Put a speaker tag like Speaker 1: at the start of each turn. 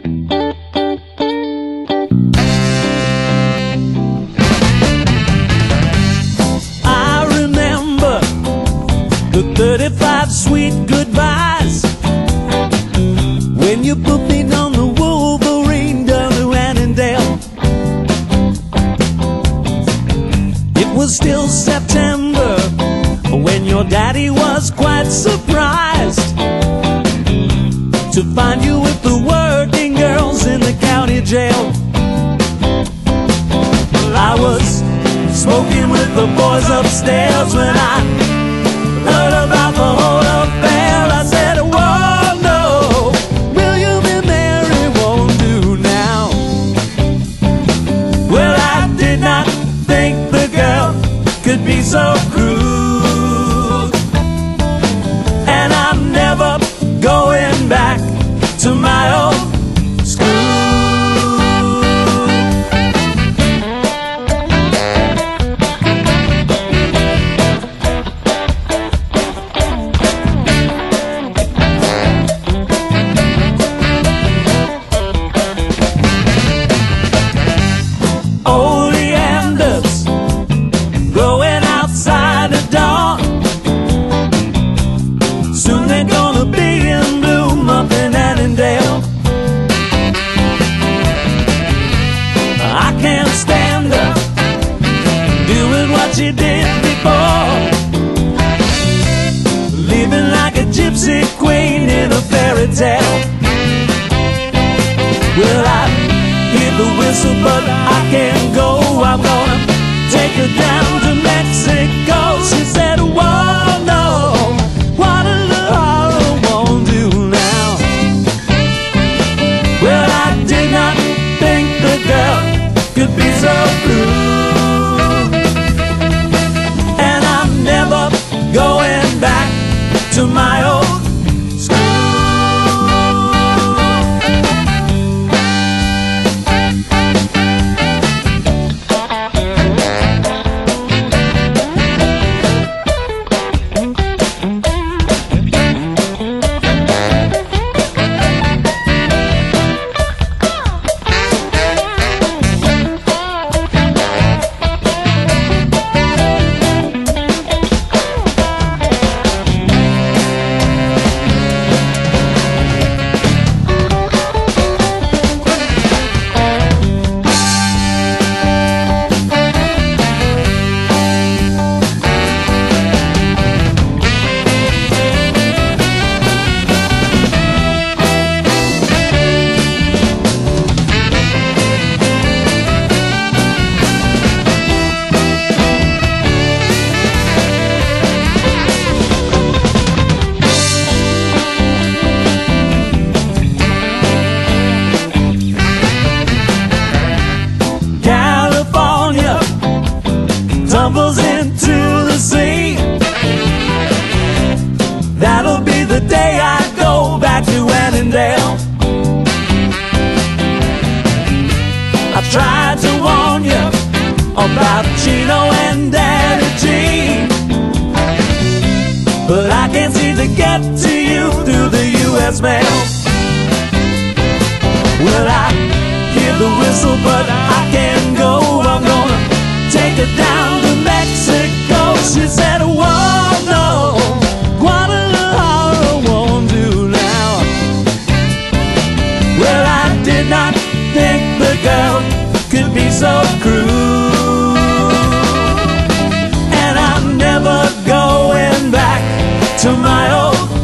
Speaker 1: I remember the 35 sweet goodbyes when you put me on the Wolverine down to Annandale. It was still September when your daddy was quite surprised to find you with the working girls in the county jail. Well, I was smoking with the boys upstairs when I heard about the whole affair. I said, whoa, no, William and Mary won't do now. Well, I did not think the girl could be so cruel, and I'm never going back to my old school. Oleanders growing outside the dawn, soon they're gonna be in bloom up in Annandale. I can't stand her doing what she did before, living like a gypsy queen in a fairy tale. Well, I hear the whistle, but I can't go. I'm gonna take her down to Mexico. She said, whoa, no, Guadalajara won't do now. Well, I did not think the girl could be so blue, and I'm never going back to my old school. Tumbles into the sea. That'll be the day I go back to Annandale. I tried to warn you about Chino and Daddy G, but I can't seem to get to you through the U.S. mail. Well, I hear the whistle, but I can't go. I'm gonna take her down to Mexico. She said, whoa, no, Guadalajara won't do now. Well, I did not think the girl could be so cruel, and I'm never going back to my old